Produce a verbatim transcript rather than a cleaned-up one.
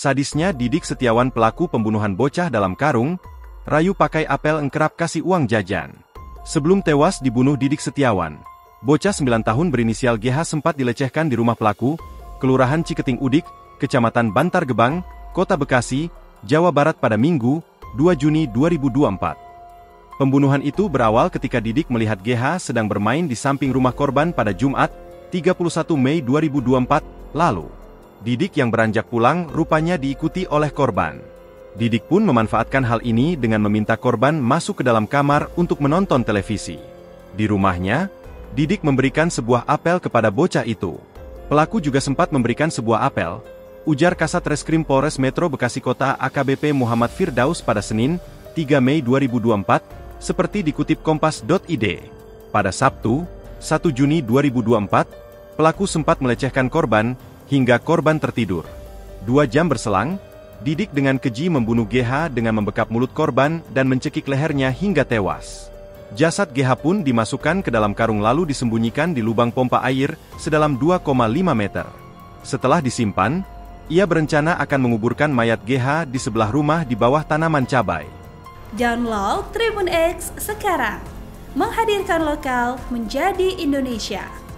Sadisnya Didik Setiawan pelaku pembunuhan bocah dalam karung, rayu pakai apel engkerap kasih uang jajan. Sebelum tewas dibunuh Didik Setiawan, bocah sembilan tahun berinisial G H sempat dilecehkan di rumah pelaku, Kelurahan Ciketing Udik, Kecamatan Bantar Gebang, Kota Bekasi, Jawa Barat pada Minggu, dua Juni dua ribu dua puluh empat. Pembunuhan itu berawal ketika Didik melihat G H sedang bermain di samping rumah korban pada Jumat, tiga puluh satu Mei dua ribu dua puluh empat, lalu. Didik yang beranjak pulang rupanya diikuti oleh korban. Didik pun memanfaatkan hal ini dengan meminta korban masuk ke dalam kamar untuk menonton televisi. Di rumahnya, Didik memberikan sebuah apel kepada bocah itu. Pelaku juga sempat memberikan sebuah apel, ujar Kasat Reskrim Polres Metro Bekasi Kota A K B P Muhammad Firdaus pada Senin, tiga Mei dua ribu dua puluh empat, seperti dikutip kompas titik i d. Pada Sabtu, satu Juni dua ribu dua puluh empat, pelaku sempat melecehkan korban, hingga korban tertidur. Dua jam berselang, Didik dengan keji membunuh G H dengan membekap mulut korban dan mencekik lehernya hingga tewas. Jasad G H pun dimasukkan ke dalam karung lalu disembunyikan di lubang pompa air sedalam dua koma lima meter. Setelah disimpan, ia berencana akan menguburkan mayat G H di sebelah rumah di bawah tanaman cabai. Download Tribun X sekarang, menghadirkan lokal menjadi Indonesia.